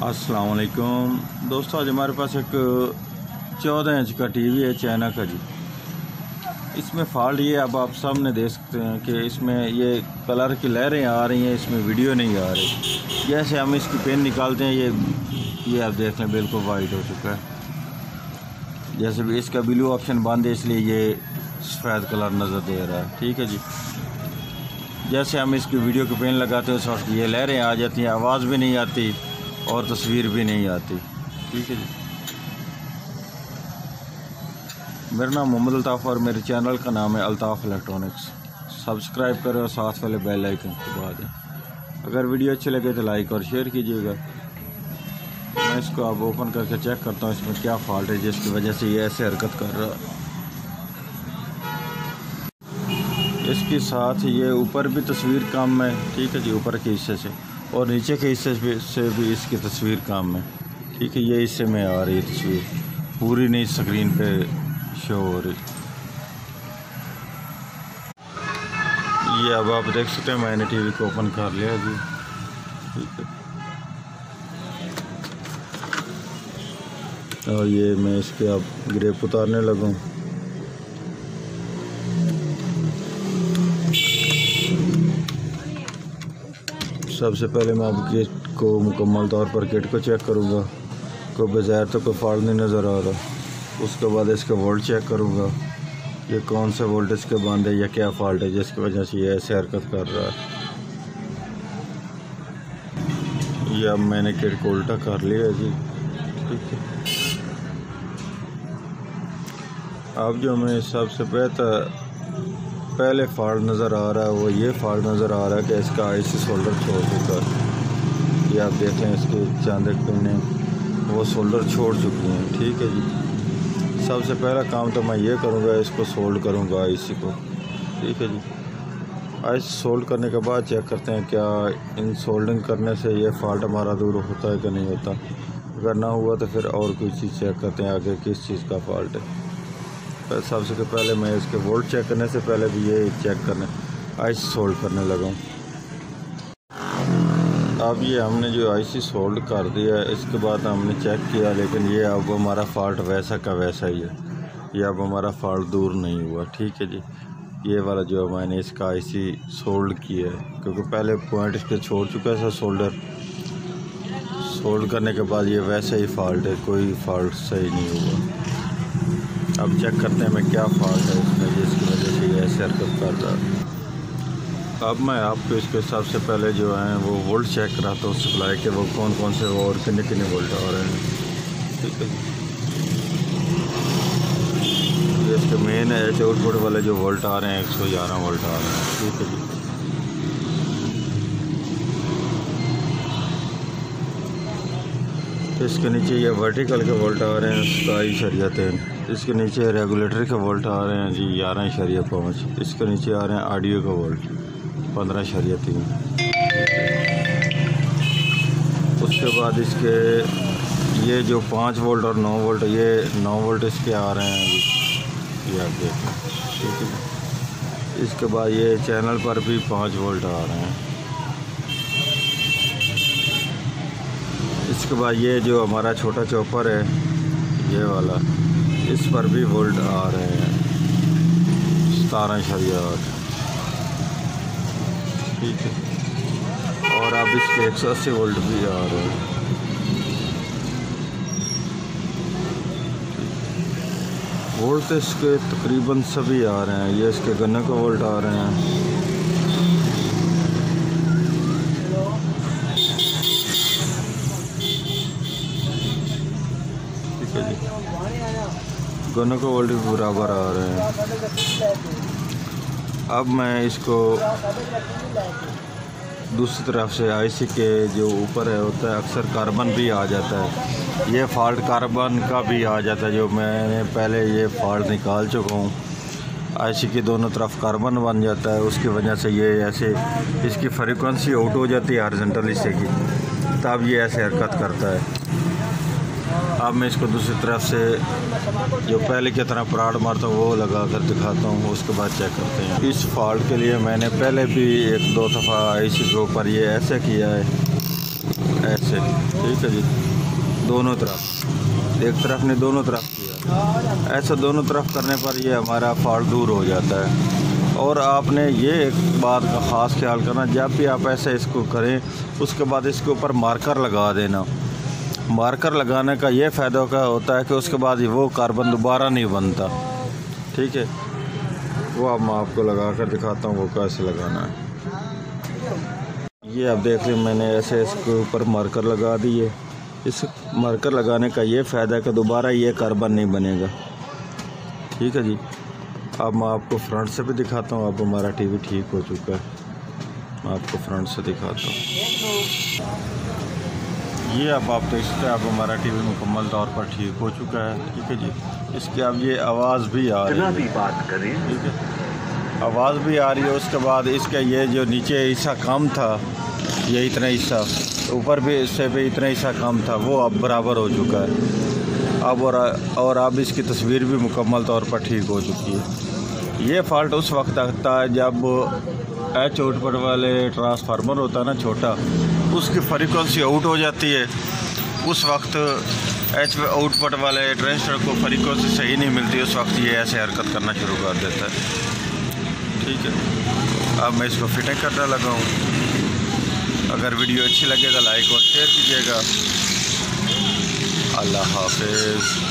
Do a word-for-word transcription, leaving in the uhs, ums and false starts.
अस्सलाम वालेकुम दोस्तों, आज हमारे पास एक चौदह इंच का टीवी है चाइना का जी। इसमें फॉल्ट ये अब आप सामने देख सकते हैं कि इसमें ये कलर की लहरें आ रही हैं, इसमें वीडियो नहीं आ रही। जैसे हम इसकी पेन निकालते हैं ये ये आप देख लें बिल्कुल वाइट हो चुका है। जैसे भी इसका ब्लू ऑप्शन बंद है इसलिए ये सफ़ेद कलर नज़र दे रहा है। ठीक है जी। जैसे हम इसकी वीडियो की पेन लगाते हैं उस वक्त ये लहरें आ जाती हैं, आवाज़ भी नहीं आती और तस्वीर भी नहीं आती। ठीक है जी। मेरा नाम मोहम्मद अल्ताफ़ और मेरे चैनल का नाम है अल्ताफ़ इलेक्ट्रॉनिक्स। सब्सक्राइब करें और साथ वाले बेल आइकन को दबा दें। अगर वीडियो अच्छी लगे तो लाइक और शेयर कीजिएगा। मैं इसको अब ओपन करके चेक करता हूँ इसमें क्या फॉल्ट है जिसकी वजह से ये ऐसे हरकत कर रहा है। इसके साथ ये ऊपर भी तस्वीर कम है। ठीक है जी, ऊपर के हिस्से से और नीचे के हिस्से से भी इसकी तस्वीर कम है। ठीक है, ये हिस्से में आ रही है तस्वीर, पूरी नहीं स्क्रीन पे शो हो रही। ये अब आप देख सकते हैं मैंने टीवी को ओपन कर लिया जी। ठीक है, और ये मैं इसके अब ग्रेप उतारने लगूँ। सबसे पहले मैं अब किट को मुकम्मल तौर पर किट को चेक करूँगा, कोई बज़ाहिर तो कोई फॉल्ट नहीं नज़र आ रहा। उसके बाद इसका वोल्ट चेक करूँगा, ये कौन सा वोल्ट इसके बंद है या क्या फॉल्ट है जिसकी वजह से ये ऐसे हरकत कर रहा है। ये अब मैंने किट को उल्टा कर लिया जी। ठीक है, अब जो मैं सबसे बेहतर पहले फॉल्ट नज़र आ रहा है वो ये फॉल्ट नज़र आ रहा है कि इसका आईसी सोल्डर छोड़ चुका है। ये आप देख लें इसके चांद पिनें वो सोल्डर छोड़ चुकी हैं। ठीक है जी। सबसे पहला काम तो मैं ये करूँगा, इसको सोल्ड करूँगा आईसी को। ठीक है जी। आईसी सोल्ड करने के बाद चेक करते हैं क्या इन सोल्डिंग करने से ये फॉल्ट हमारा दूर होता है कि नहीं होता। अगर ना हुआ तो फिर और कोई चीज़ चेक करते हैं आगे किस चीज़ का फॉल्ट है। सबसे पहले मैं इसके वोल्ट चेक करने से पहले भी ये चेक करने आईसी सोल्ड करने लगा हूँ। अब ये हमने जो आईसी सोल्ड कर दिया है इसके बाद हमने चेक किया, लेकिन ये अब हमारा फॉल्ट वैसा का वैसा ही है। ये अब हमारा फॉल्ट दूर नहीं हुआ। ठीक है जी। ये वाला जो मैंने इसका आईसी सोल्ड किया है क्योंकि पहले पॉइंट इसके छोड़ चुका था सोल्डर। सोल्ड करने के बाद ये वैसा ही फॉल्ट है, कोई फॉल्ट सही नहीं हुआ। अब चेक करते हैं मैं क्या फॉल्ट है इसमें जिसकी वजह से ये ऐसे हरकत कर रहा है। अब मैं आपको इसके सबसे पहले जो है वो वोल्ट चेक कराता हूँ सप्लाई के, वो कौन कौन से वो और कितने कितने वोल्ट आ रहे हैं। ठीक है, ये इसके मेन एच आउटपुट वाले जो वोल्ट आ रहे हैं एक सौ ग्यारह वोल्ट आ रहे हैं। ठीक है जी। इसके नीचे ये वर्टिकल के वोल्ट आ रहे हैं सताईस शरिया तीन। इसके नीचे रेगुलेटर के वोल्ट आ रहे हैं जी ग्यारह शरिया पाँच। इसके नीचे आ रहे हैं ऑडियो का वोल्ट पंद्रह शरिया तीन। उसके बाद इसके ये जो पाँच वोल्ट और नौ वोल्ट ये नौ वोल्ट इसके आ रहे हैं जी, ये आप देखें। ठीक है, इसके बाद ये चैनल पर भी पाँच वोल्ट आ रहे हैं। इसके बाद ये जो हमारा छोटा चॉपर है ये वाला, इस पर भी वोल्ट आ रहे हैं सतारह शरिया आठ। ठीक है, और अब इसके एक सौ अस्सी वोल्ट भी आ रहे हैं। वोल्ट इसके तकरीबन सभी आ रहे हैं। ये इसके गन्ने का वोल्ट आ रहे हैं। दोनों को वोल्ट भी बराबर आ रहे हैं। अब मैं इसको दूसरी तरफ से आईसी के जो ऊपर है होता है अक्सर कार्बन भी आ जाता है। ये फॉल्ट कार्बन का भी आ जाता है, जो मैंने पहले ये फॉल्ट निकाल चुका हूँ। आईसी की दोनों तरफ कार्बन बन जाता है, उसकी वजह से ये ऐसे इसकी फ्रीक्वेंसी आउट हो जाती है हॉरिजॉन्टल हिस्से की, तब ये ऐसे हरकत करता है। अब मैं इसको दूसरी तरफ से जो पहले की तरह पराड मारता हूँ वो लगा कर दिखाता हूँ, उसके बाद चेक करते हैं। इस फॉल्ट के लिए मैंने पहले भी एक दो दफ़ा आईसी के ऊपर ये ऐसे किया है, ऐसे, ठीक है जी, दोनों तरफ, एक तरफ ने दोनों तरफ किया। ऐसा दोनों तरफ करने पर ये हमारा फॉल्ट दूर हो जाता है। और आपने ये एक बात का ख़ास ख्याल करना, जब भी आप ऐसे इसको करें उसके बाद इसके ऊपर मार्कर लगा देना। मार्कर लगाने का ये फ़ायदा का होता है कि उसके बाद वो कार्बन दोबारा नहीं बनता, ठीक है। वो अब मैं आपको लगा कर दिखाता हूँ वो कैसे लगाना है। ये आप देख रहे हैं मैंने ऐसे इसके ऊपर मार्कर लगा दिए। इस मार्कर लगाने का ये फ़ायदा है कि दोबारा ये कार्बन नहीं बनेगा, ठीक है जी। अब मैं आपको फ्रंट से भी दिखाता हूँ। अब हमारा टीवी ठीक हो चुका है, मैं आपको फ्रंट से दिखाता हूँ। ये अब आप देख सकते हैं, अब हमारा टीवी मुकम्मल तौर पर ठीक हो चुका है, ठीक है जी। इसकी अब ये आवाज़ भी आ रही है, बात करें, ठीक है, आवाज़ भी आ रही है। उसके बाद इसका ये जो नीचे हिस्सा कम था, ये इतना हिस्सा, ऊपर भी इससे भी इतना हिस्सा कम था, वो अब बराबर हो चुका है अब। और और अब इसकी तस्वीर भी मुकम्मल तौर पर ठीक हो चुकी है। ये फॉल्ट उस वक्त आता है जब एच आउटपुट वाले ट्रांसफार्मर होता है ना छोटा, उसकी फ्रीक्वेंसी आउट हो जाती है। उस वक्त एच आउटपुट वाले ट्रांजिस्टर को फ्रीक्वेंसी सही नहीं मिलती, उस वक्त ये ऐसे हरकत करना शुरू कर देता है, ठीक है। अब मैं इसको फिटिंग करने लगा हूँ। अगर वीडियो अच्छी लगे तो लाइक और शेयर कीजिएगा। अल्लाह हाफिज़।